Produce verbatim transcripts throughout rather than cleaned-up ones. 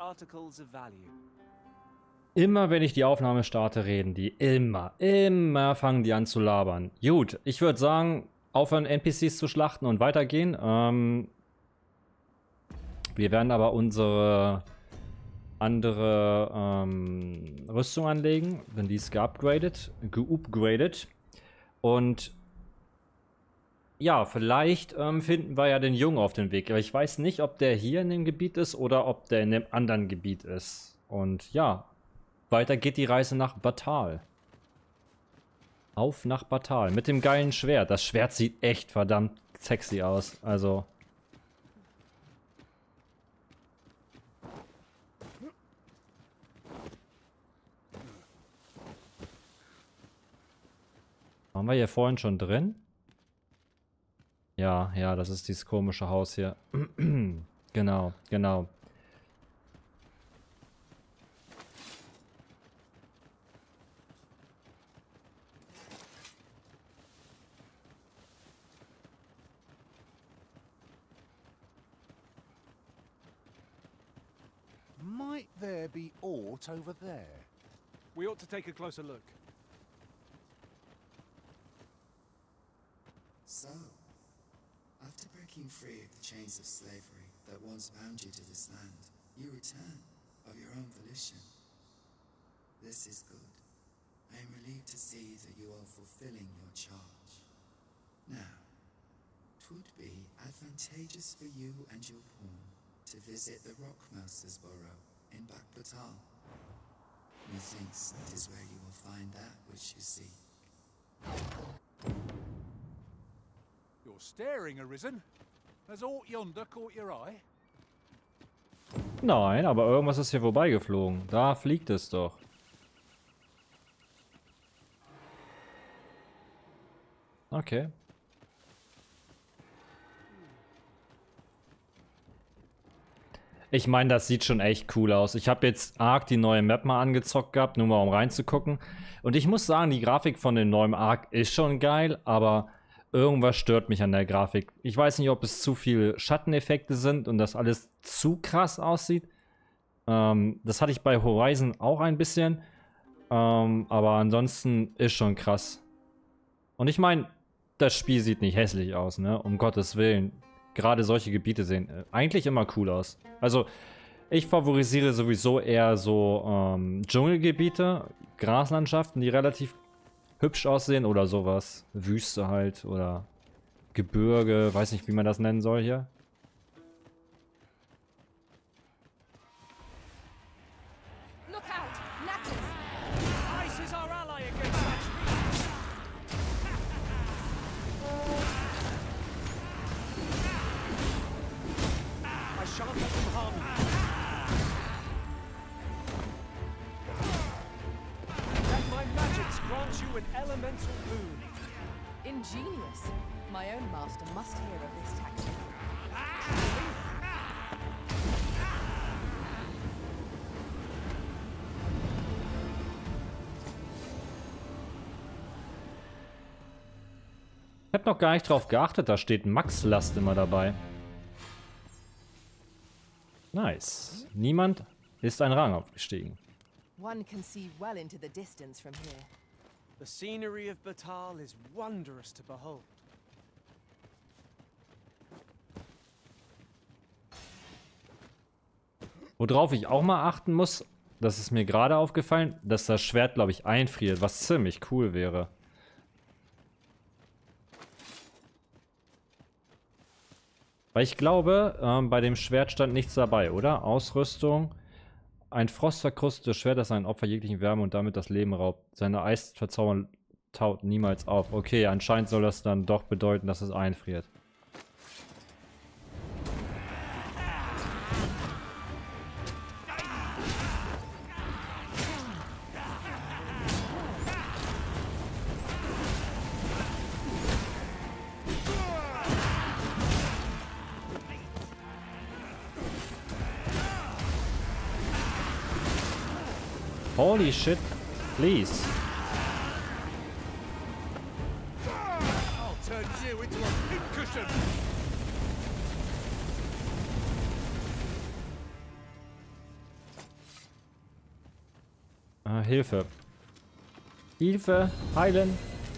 articles of value. Immer wenn ich die Aufnahme starte, reden die. Immer, immer fangen die an zu labern. Gut, ich würde sagen, aufhören N P Cs zu schlachten und weitergehen. Ähm, wir werden aber unsere andere ähm, Rüstung anlegen, denn die ist geupgradet, geupgradet. Und ja, vielleicht ähm, finden wir ja den Jungen auf dem Weg. Aber ich weiß nicht, ob der hier in dem Gebiet ist oder ob der in dem anderen Gebiet ist. Und ja, weiter geht die Reise nach Battahl. Auf nach Battahl. Mit dem geilen Schwert. Das Schwert sieht echt verdammt sexy aus. Also. Waren wir hier vorhin schon drin? Ja, ja, das ist dieses komische Haus hier. Genau, genau. Might there be aught over there? We ought to take a closer look. So, after breaking free of the chains of slavery that once bound you to this land, you return of your own volition. This is good. I am relieved to see that you are fulfilling your charge. Now, 'twould be advantageous for you and your pawn to visit the Rockmouser's burrow in Back-Batal. Methinks it is where you will find that which you seek. You're staring, Arisen. Has aught yonder caught your eye? Nein, aber irgendwas ist hier vorbeigeflogen. Da fliegt es doch. Okay. Ich meine, das sieht schon echt cool aus. Ich habe jetzt Ark die neue Map mal angezockt gehabt, nur mal um reinzugucken. Und ich muss sagen, die Grafik von dem neuen Ark ist schon geil, aber irgendwas stört mich an der Grafik. Ich weiß nicht, ob es zu viele Schatteneffekte sind und das alles zu krass aussieht. Ähm, das hatte ich bei Horizon auch ein bisschen. Ähm, aber ansonsten ist schon krass. Und ich meine, das Spiel sieht nicht hässlich aus, ne? Um Gottes Willen. Gerade solche Gebiete sehen äh, eigentlich immer cool aus. Also, ich favorisiere sowieso eher so ähm, Dschungelgebiete, Graslandschaften, die relativ hübsch aussehen oder sowas. Wüste halt oder Gebirge, weiß nicht, wie man das nennen soll hier. Look out! Knackers! Ice is our ally against such beasts. I shan't let them harm you. Let my magics grant you an elemental boon. Ingenious. My own master must hear of this tactic. Ich hab noch gar nicht drauf geachtet, da steht Max-Last immer dabei. Nice. Niemand ist ein Rang aufgestiegen. One can see well into the distance from here. The scenery of Battahl is wondrous to behold. Worauf ich auch mal achten muss, das ist mir gerade aufgefallen, dass das Schwert, glaube ich, einfriert, was ziemlich cool wäre. Weil ich glaube, ähm, bei dem Schwert stand nichts dabei, oder? Ausrüstung. Ein frostverkrustetes Schwert, das ein Opfer jeglichen Wärme und damit das Leben raubt. Seine Eisverzaubern taut niemals auf. Okay, anscheinend soll das dann doch bedeuten, dass es einfriert. Holy shit, please. I'll turn you into a pincushion. That, Ah, Hilfe. Hilfe! Heilen!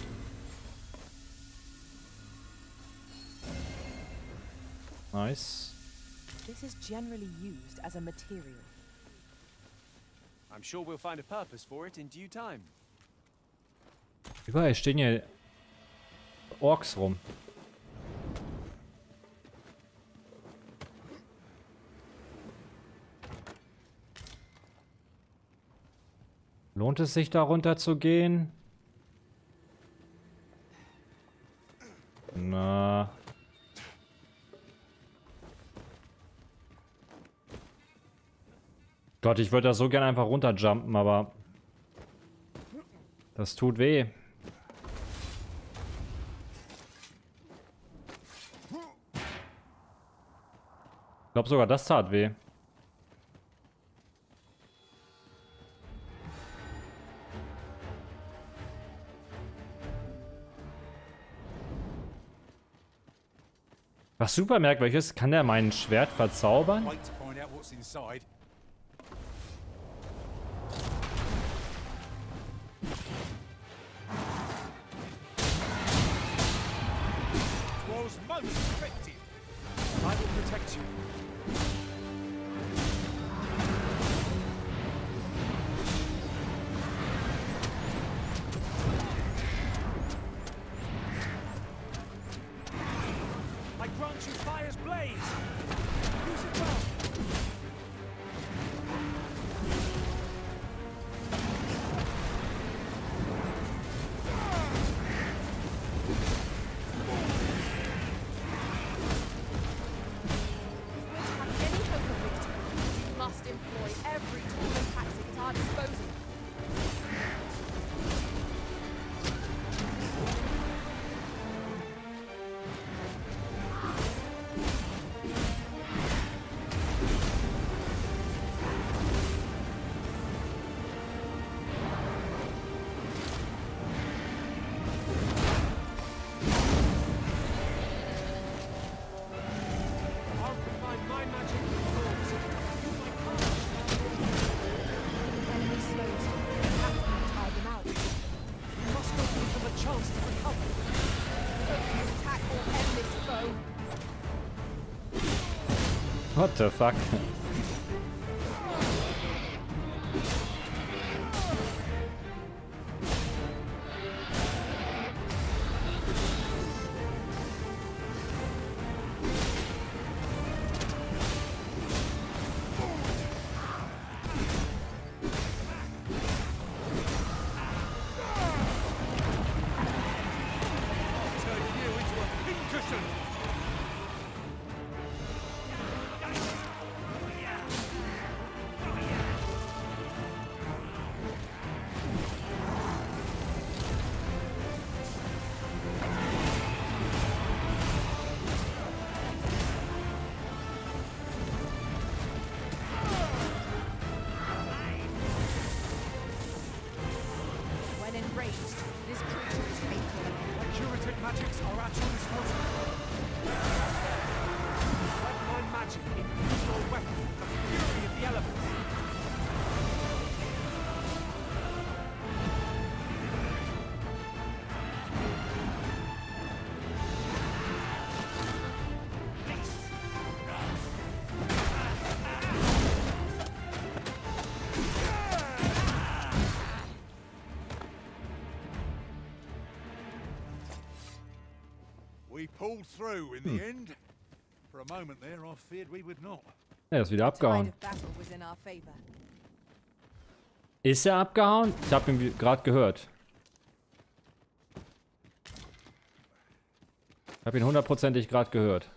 Nice. This is generally used as a material. I'm sure we'll find a purpose for it in due time. Überall stehen hier Orks rum. Lohnt es sich, da runter zu gehen? Na. Gott, ich würde da so gern einfach runterjumpen, aber das tut weh. Ich glaube sogar, das tat weh. Was super merkwürdig ist, kann der mein Schwert verzaubern? Wait to find out what's inside. Was most effective. I will protect you. I grant you fire's blaze. Use it well. Any hope of victory, we must employ every tool and tactic at our disposal. I'll combine my magic with yours. My power. Enemy slows down. Perhaps we can tire them out. You must not give them a chance to recover. Focus attack or end this foe. What the fuck? Turn you into a pincushion. When enraged, this creature is capable of My curative magics are at your disposal. Let my magic infuse your weapon with the fury of the elements. We pulled through in the end. For a moment there, I feared we would not. Er ist wieder the tide abgehauen. of battle was in our favor. Ist er abgehauen? Ich habe ihn gerade gehört. Ich habe ihn hundertprozentig gerade gehört.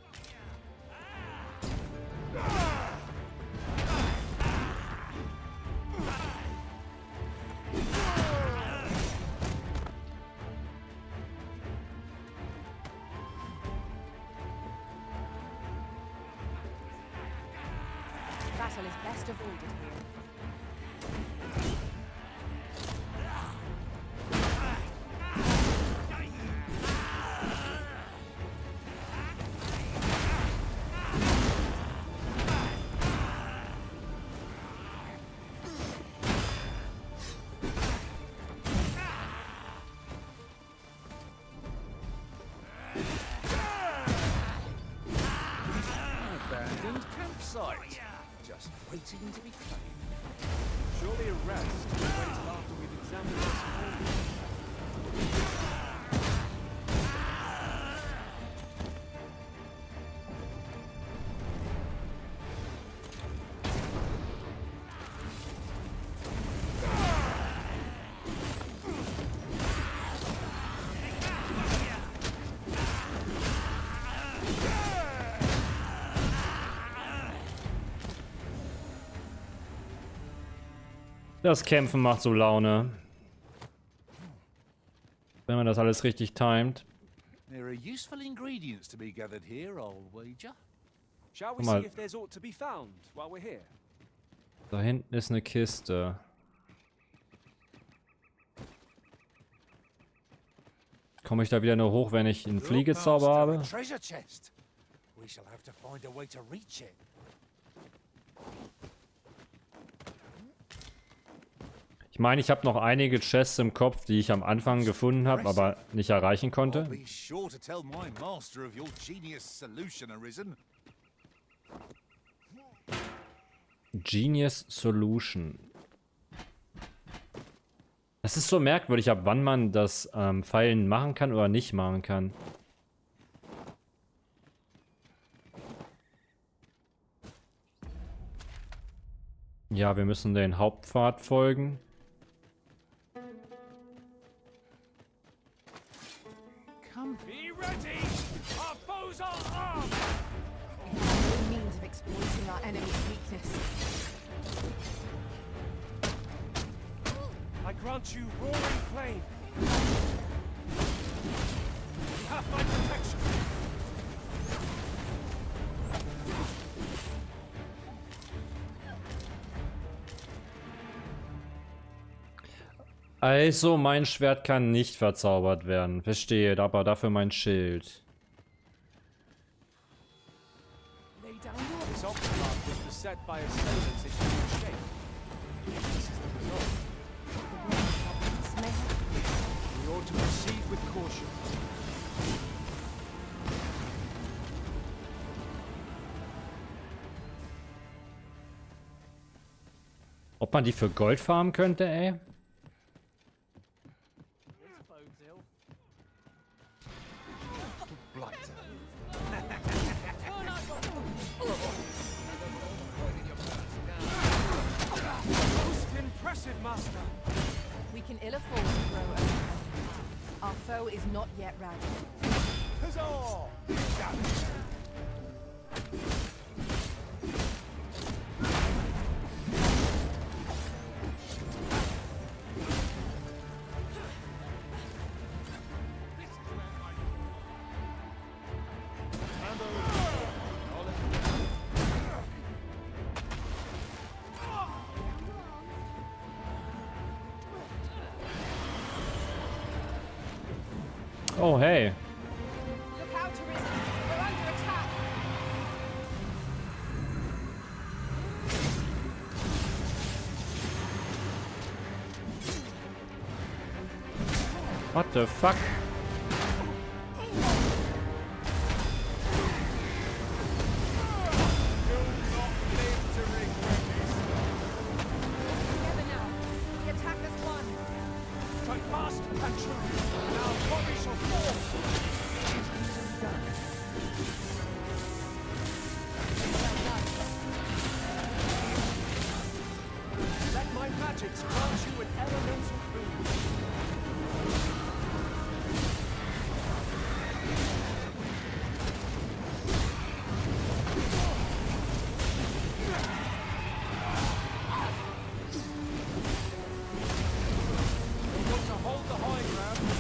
Battle is best avoided here. waiting to be claimed. Surely a rest will wait till after we've examined this whole. Das Kämpfen macht so Laune. Wenn man das alles richtig timet. There are useful ingredients to be gathered here, I'll wager. Shall we Guck mal. see if there's aught to be found while we're here? Da hinten ist eine Kiste. Komme ich da wieder nur hoch, wenn ich einen Look, Fliegezauber Master, habe? a treasure chest. We shall have to find a way to reach it. Ich meine, ich habe noch einige Chests im Kopf, die ich am Anfang gefunden habe, aber nicht erreichen I'll konnte. be sure to tell my master of your genius solution, Arisen. Genius Solution. Das ist so merkwürdig, ab wann man das ähm, Pfeilen machen kann oder nicht machen kann. Ja, wir müssen den Hauptpfad folgen. Come. Be ready! Our foes are armed! We have no means of exploiting our enemy's weakness. I grant you roaring flame. You have my protection. Also, mein Schwert kann nicht verzaubert werden. Verstehe, aber dafür mein Schild. Lay down your This octopus was beset by assailants in human shape. This is the result. dismay. We ought to proceed with caution. Ob man die für Gold farmen könnte, ey? Most impressive, Master. We can ill afford to grow overhead. Our foe is not yet routed. Huzzah! Oh, hey. Look out, Arisen! We're under attack! What the fuck? Together now. The attack has won. Strike fast and true. Now body shall fall. Let my magics grant you an elemental boon. We want to hold the high ground.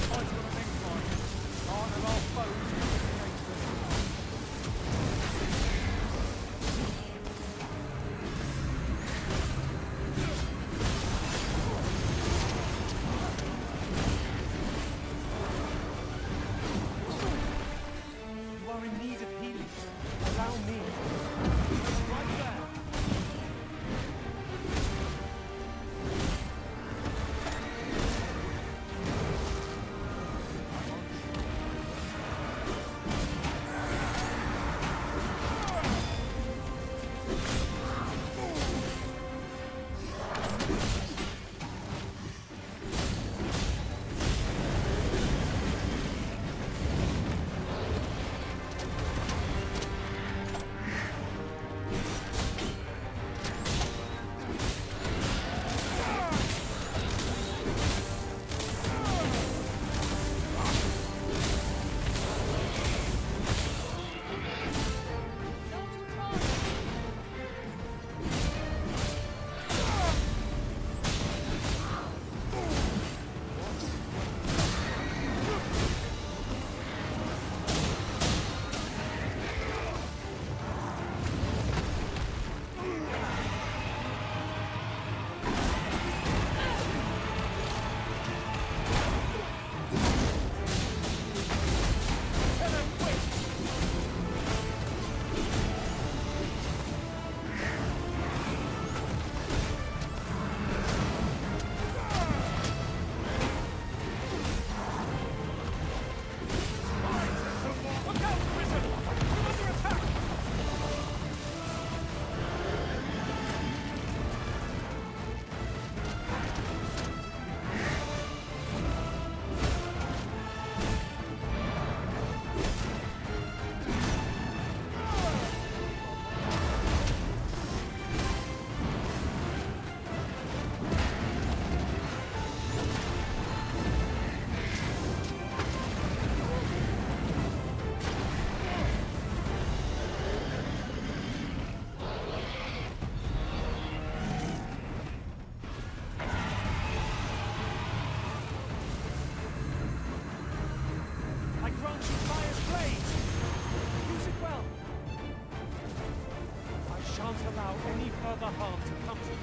to comfort.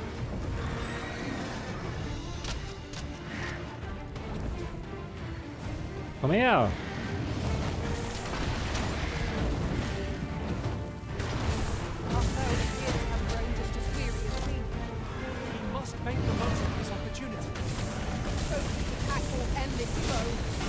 Komm her! Our foe appears to have grown just as weary as we. We must make the most of this opportunity. Focus attack will end this foe.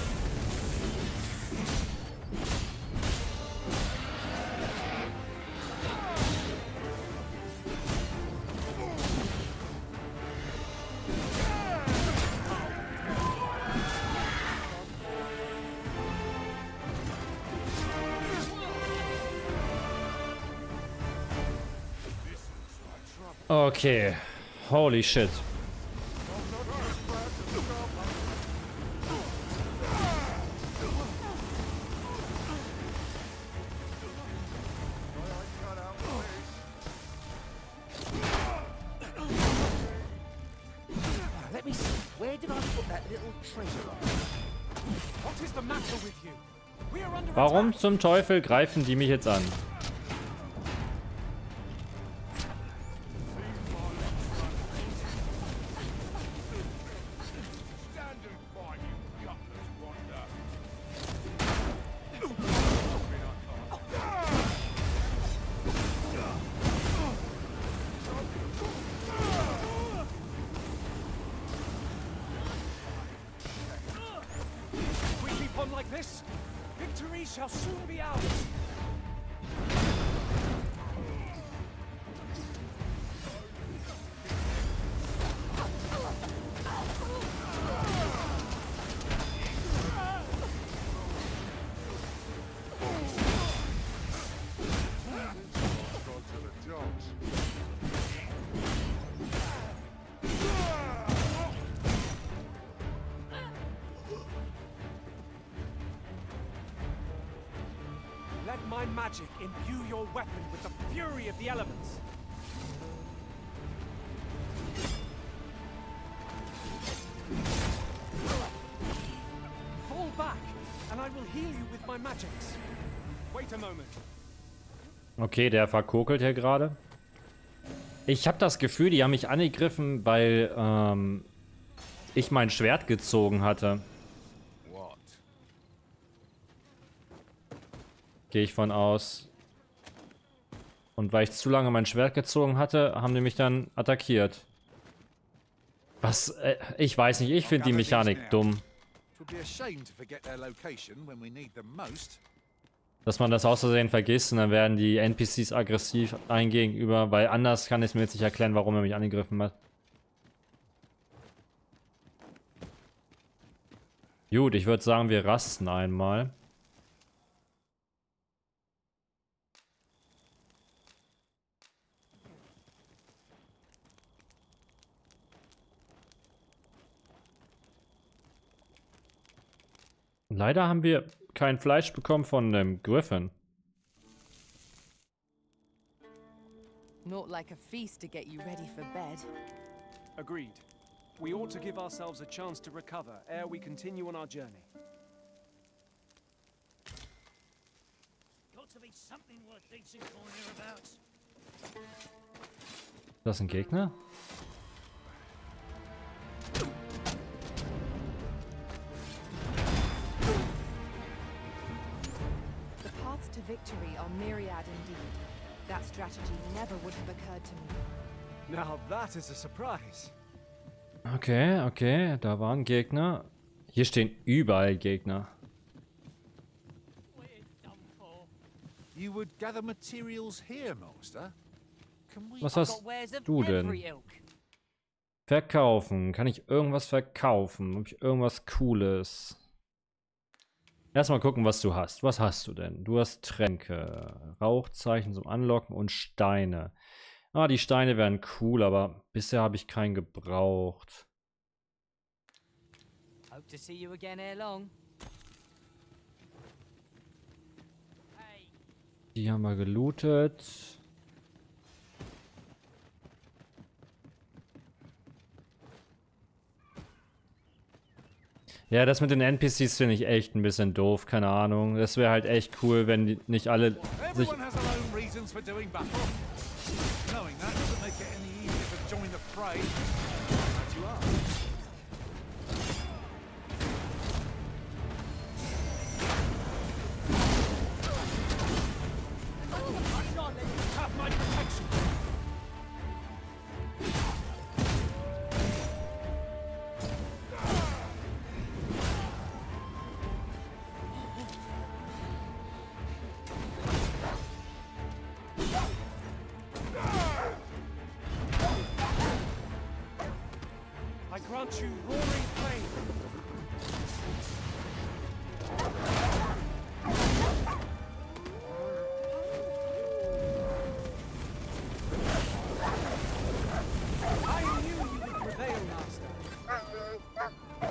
Okay. Holy shit. Let me see. Where did I put that little treasure? What is the matter with you? We are under Warum attack. zum Teufel greifen die mich jetzt an? If we keep on like this, victory shall soon be ours. Let my magic imbue your weapon with the fury of the elements. Fall back, and I will heal you with my magics. Wait a moment. Okay, der verkokelt hier gerade. Ich habe das Gefühl, die haben mich angegriffen, weil ähm, ich mein Schwert gezogen hatte. What? Gehe ich von aus. Und weil ich zu lange mein Schwert gezogen hatte, haben die mich dann attackiert. Was? Äh, ich weiß nicht, ich finde die Mechanik dumm. It would be a shame to forget their location when we need them most. Dass man das aus Versehen vergisst und dann werden die N P Cs aggressiv ein gegenüber, weil anders kann ich es mir jetzt nicht erklären, warum er mich angegriffen hat. Gut, ich würde sagen, wir rasten einmal. Leider haben wir kein Fleisch bekommen von dem Griffin. Not like a feast to get you ready for bed. Agreed. We ought to give ourselves a chance to recover ere we continue on our journey. Got to be something worth decent for hereabouts. Ist das ein Gegner? The paths to victory are myriad indeed. That strategy never would have occurred to me. Now that is a surprise. Okay, okay, da waren Gegner. Hier stehen überall Gegner. We're done for. You would gather materials here, Master? Can we... Was Got hast wares of du denn? every ilk. Verkaufen. Kann ich irgendwas verkaufen? Habe ich irgendwas Cooles? Erstmal gucken, was du hast. Was hast du denn? Du hast Tränke, Rauchzeichen zum Anlocken und Steine. Ah, die Steine wären cool, aber bisher habe ich keinen gebraucht. Hope to see you again ere long. Hey. Die haben wir gelootet. Ja, das mit den N P Cs finde ich echt ein bisschen doof, keine Ahnung. Das wäre halt echt cool, wenn die nicht alle sich... Everyone has their own reasons for doing battle. Knowing that doesn't make it any easier join the fray. As you are. I'm not letting you have my protection. I grant you roaring flame. I knew you would prevail, Master.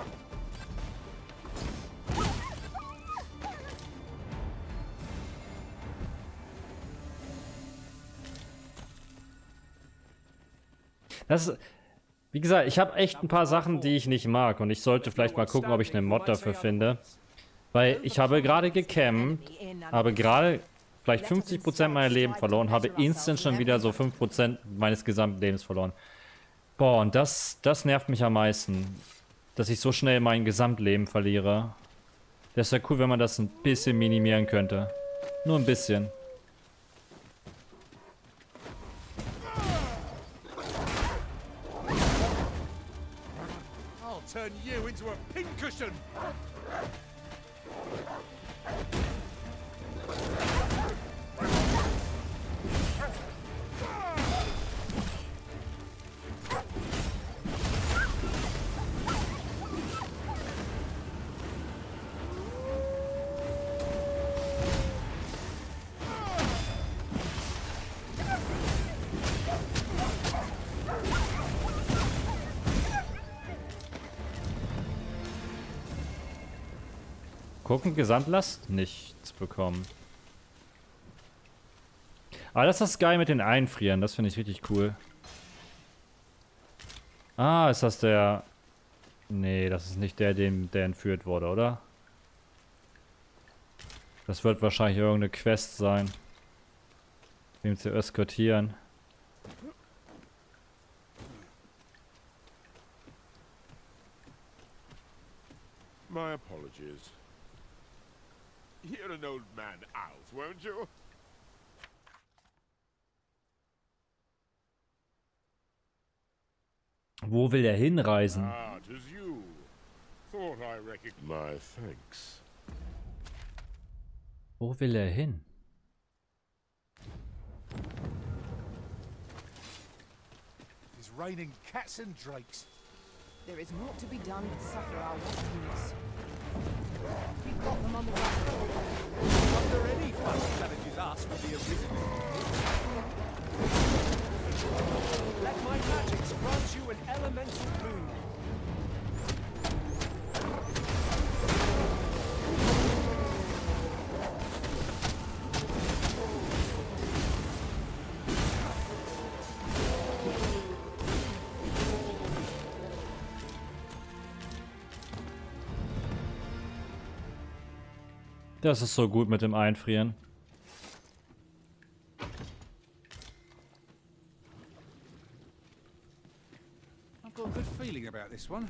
Das ist, wie gesagt, ich habe echt ein paar Sachen, die ich nicht mag. Und ich sollte vielleicht mal gucken, ob ich eine Mod dafür finde. Weil ich habe gerade gecampt, habe gerade vielleicht fünfzig Prozent meiner Leben verloren, habe instant schon wieder so fünf Prozent meines gesamten Lebens verloren. Boah, und das, das nervt mich am meisten. Dass ich so schnell mein Gesamtleben verliere. Das wäre cool, wenn man das ein bisschen minimieren könnte. Nur ein bisschen. I'll turn you into a pincushion. Gucken, Gesamtlast? Nichts bekommen. Aber das ist geil mit den Einfrieren. Das finde ich richtig cool. Ah, ist das der... Nee, das ist nicht der, dem, der entführt wurde, oder? Das wird wahrscheinlich irgendeine Quest sein. Ihm zu eskortieren. My apologies. Hear an old man out, won't you? Wo will er hinreisen? Ah, 'tis you. Thought I recognized. My thanks. Wo will er hin? It's raining cats and drakes. There is naught to be done but suffer our rescues. We've got them on the run. Under any fight challenges us for the original. Let my magics grant you an elemental boon. Das ist so gut mit dem Einfrieren. I've got a good feeling about this one.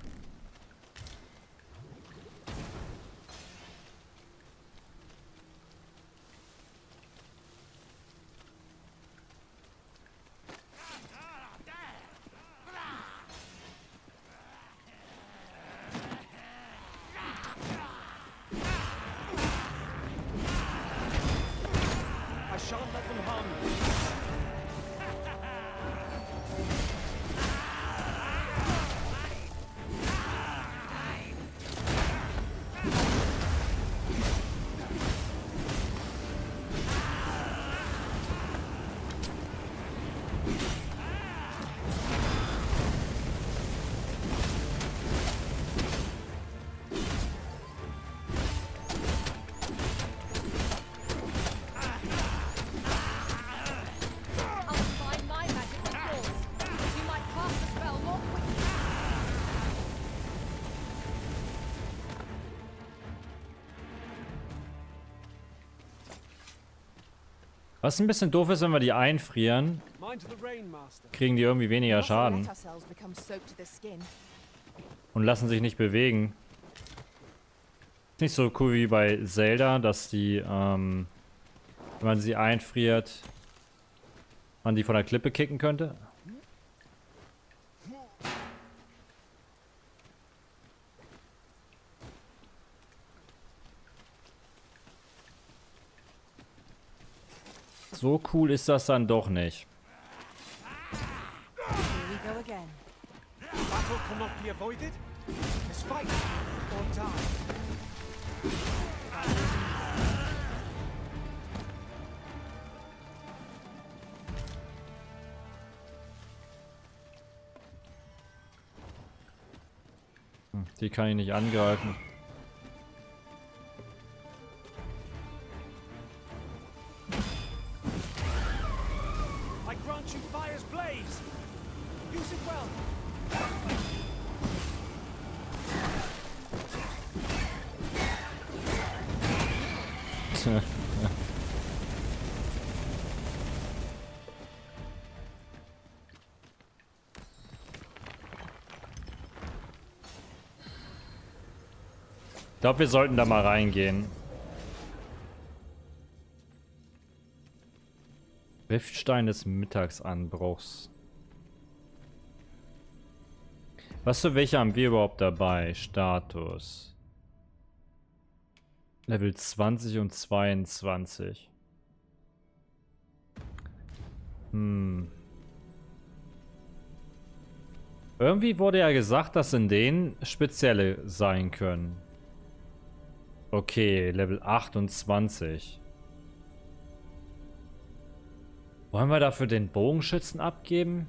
I shan't let them harm you. I'll combine my magic with yours. You might cast the spell more quickly. Was ein bisschen doof ist, wenn wir die einfrieren, Mine to the rain, Master. kriegen die irgendwie weniger Mustn't Schaden let ourselves become soaked to the skin. und lassen sich nicht bewegen. Nicht so cool wie bei Zelda, dass die, ähm, wenn man sie einfriert, man die von der Klippe kicken könnte. So cool ist das dann doch nicht. Here we go again. Battle cannot be avoided. Let's fight or die. Hm, die kann ich nicht angreifen. I grant you fire's blaze. Use it well. Ich glaube, wir sollten da mal reingehen. Riftstein des Mittagsanbruchs. Was für welche haben wir überhaupt dabei? Status. Level zwanzig und zweiundzwanzig. Hm. Irgendwie wurde ja gesagt, dass in denen spezielle sein können. Okay, Level achtundzwanzig. Wollen wir dafür den Bogenschützen abgeben?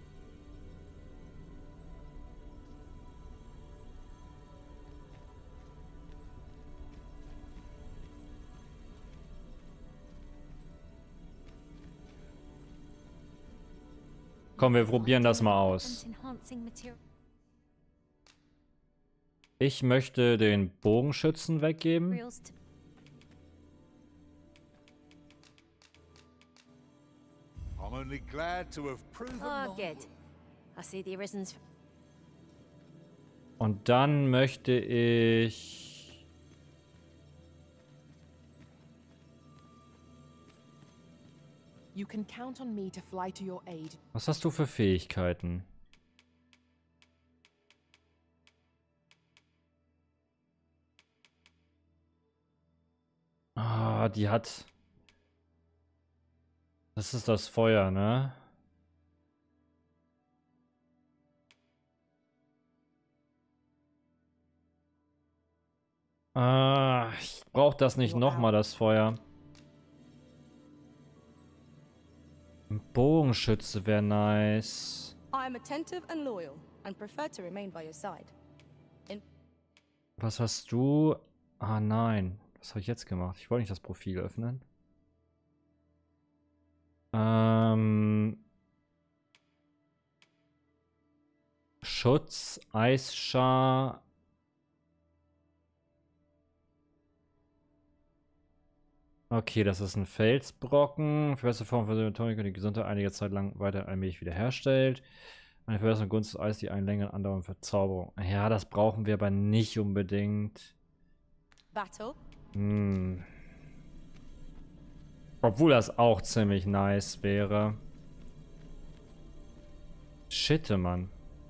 Komm, wir probieren das mal aus. Ich möchte den Bogenschützen weggeben. I'm only glad to have proven Oh, my good. I see the Arisen's. Und dann möchte ich... You can count on me to fly to your aid. Was hast du für Fähigkeiten? Ah, die hat... Das ist das Feuer, ne? Ah, ich brauche das nicht nochmal, das Feuer. Ein Bogenschütze wäre nice. I am attentive and loyal and prefer to remain by your side. Was hast du? Ah nein. Was habe ich jetzt gemacht? Ich wollte nicht das Profil öffnen. Ähm... Schutz, Eisschar... Okay, das ist ein Felsbrocken. Feste Form von Symptomen, die Gesundheit einige Zeit lang weiter allmählich wiederherstellt. Eine verbesserte Gunst des Eis, die einen längeren andauernden Verzauberung. Ja, das brauchen wir aber nicht unbedingt. Battle. Hm. Obwohl das auch ziemlich nice wäre. Shit, Mann.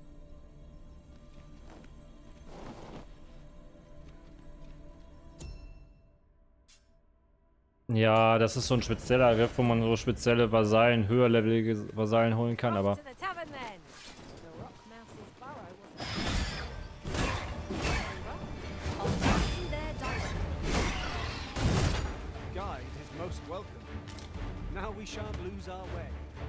Ja, das ist so ein spezieller Riff, wo man so spezielle Vasallen, höherlevelige Vasallen holen kann, aber... To the tavern then. The rock mouse's burrow was. I'll take you there directly. Guide is most welcome. Now we shan't lose our way.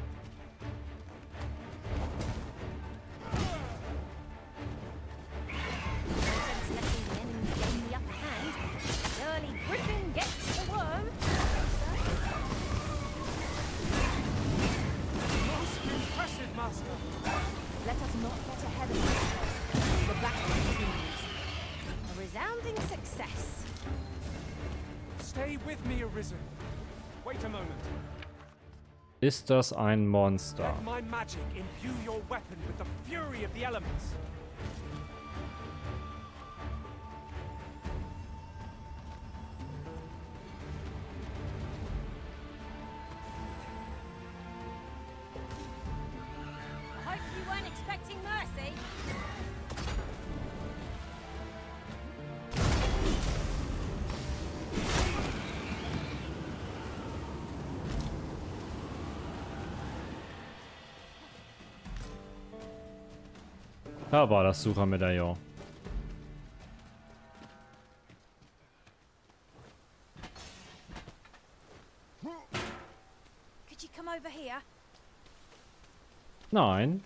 No sense letting the enemy gain the upper hand. The early griffin gets the worm. Most impressive, Master. Let us not get ahead of ourselves. The battle continues. A resounding success. Stay with me, Arisen. Wait a moment. Ist das ein Monster? Let my magic imbue your weapon with the fury of the elements. I hope you weren't expecting mercy. Da war das Suchermedaillon. Could you come over here? Nein.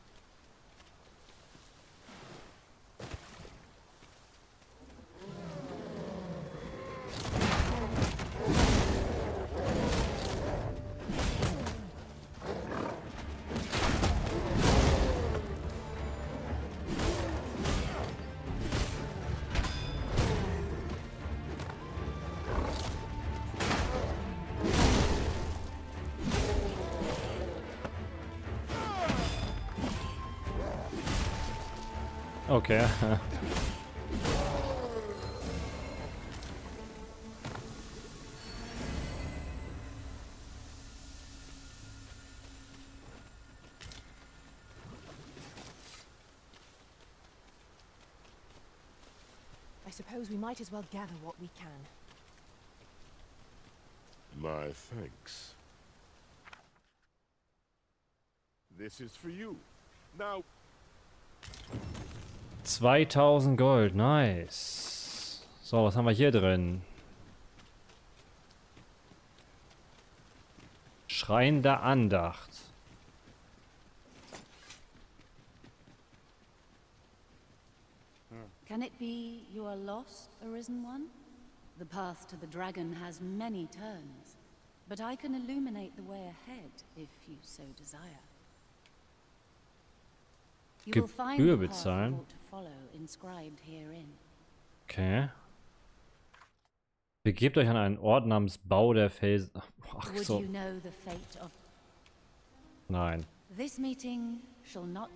Okay. I suppose we might as well gather what we can. My thanks. This is for you. Now, zweitausend Gold, nice. So, was haben wir hier drin? Schrein der Andacht. Can it be you are lost, Arisen One? The path to the dragon has many turns, but I can illuminate the way ahead if you so desire. You will find Gebühr the path you bezahlen. ought to follow inscribed herein. Okay. Begebt euch an einen Ort namens Bau der Felsen. Ach Would so. you know the fate of Nein. this meeting shall not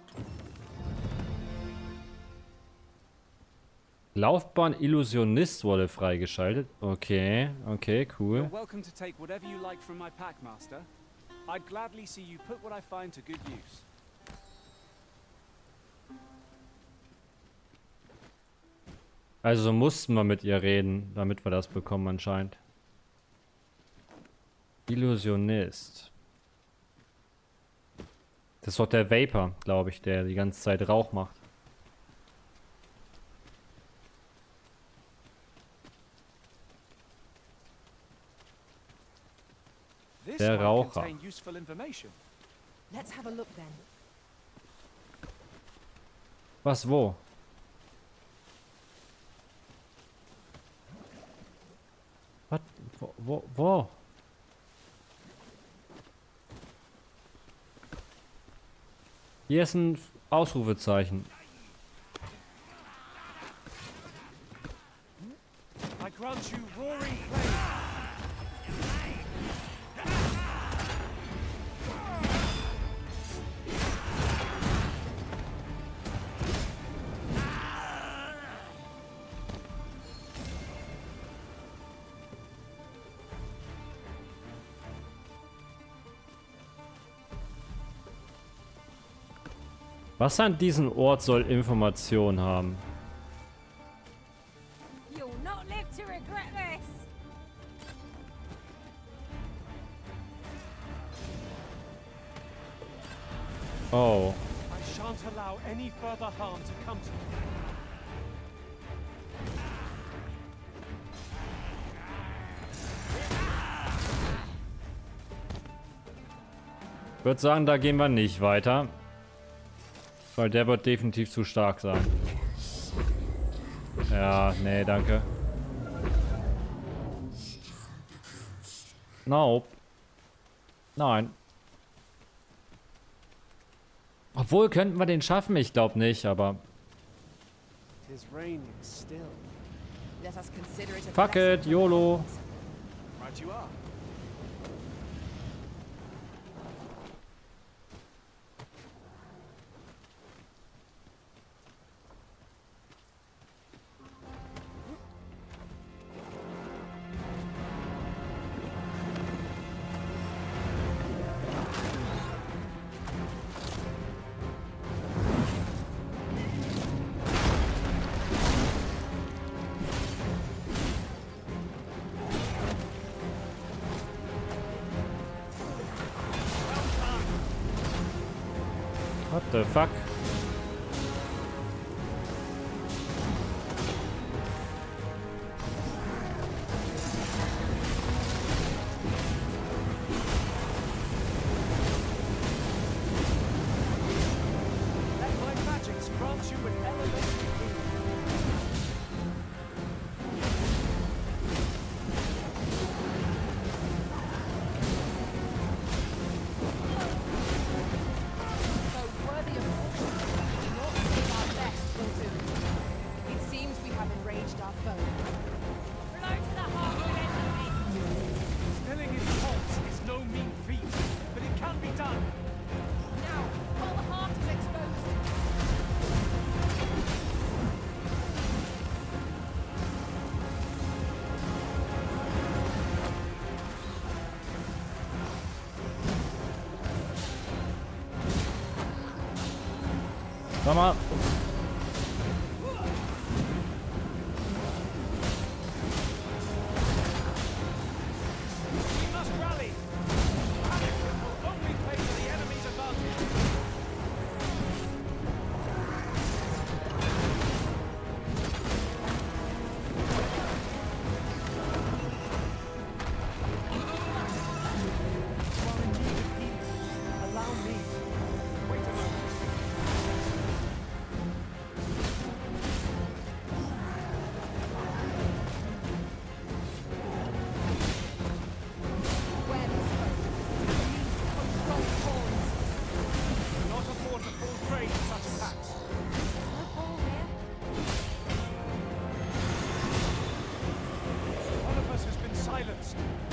Laufbahn Illusionist wurde freigeschaltet. Okay, okay, You're cool. welcome to take whatever you like from my pack, Master. I'd gladly see you put what I find to good use. Also mussten wir mit ihr reden, damit wir das bekommen anscheinend. Illusionist. Das ist doch der Vapor, glaube ich, der die ganze Zeit Rauch macht. This Der might Raucher. contain useful information. Let's have a look then. Was, wo? Was? Wo, wo, wo? Hier ist ein Ausrufezeichen. I grant you roaring flame. Was an diesem Ort soll Information haben? You'll not live to regret this. Oh. I shan't allow any further harm to come to you. Ich würde sagen, da gehen wir nicht weiter. Weil der wird definitiv zu stark sein. Ja, nee, danke. Nope. Nein. Obwohl, könnten wir den schaffen? Ich glaube nicht, aber... It is raining still. Let us consider it a Fuck blessing it, from YOLO. the gods. Right you are. The fuck? Let my magics grant you an elevated So worthy of caution, not doing our best will do. It seems we have enraged our foe. Blow to the heart of the enemy. Spilling his pulse is no mean feat, but it can be done. Now, while the heart is exposed, Sag mal. We must rally. Panic will only play to the enemy's advantage. You are in need of healing. Allow me. Wait a moment. where this foe, these controlled horns. Not afford to fall prey to such attacks. No hole here. One of us has been silenced.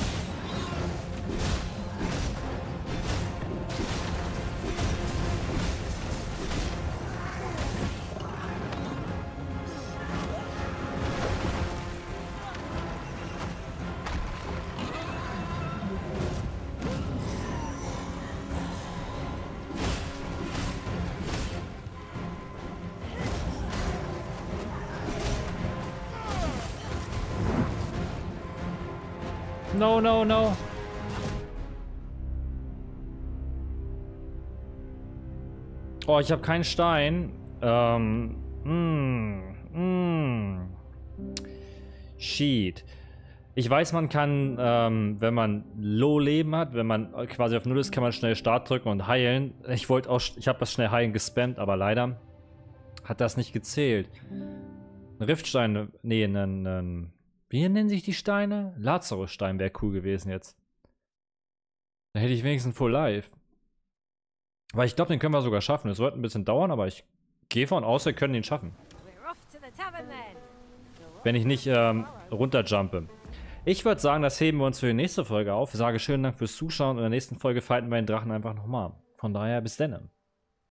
No, no, no. Oh, ich habe keinen Stein. Ähm. Mm, mm. Shit. Ich weiß, man kann, ähm, wenn man Low-Leben hat, wenn man quasi auf Null ist, kann man schnell Start drücken und heilen. Ich wollte auch, ich habe das schnell heilen gespammt, aber leider hat das nicht gezählt. Ein Riftstein, nee, ein, ein, wie nennen sich die Steine? Lazarusstein wäre cool gewesen jetzt. Da hätte ich wenigstens Full Life. Weil ich glaube, den können wir sogar schaffen. Es wird ein bisschen dauern, aber ich gehe von aus, wir können ihn schaffen. We're off to the tavern then. Wenn ich nicht ähm, runterjumpe. Ich würde sagen, das heben wir uns für die nächste Folge auf. Ich sage schönen Dank fürs Zuschauen und in der nächsten Folge fighten wir den Drachen einfach nochmal. Von daher, bis dann.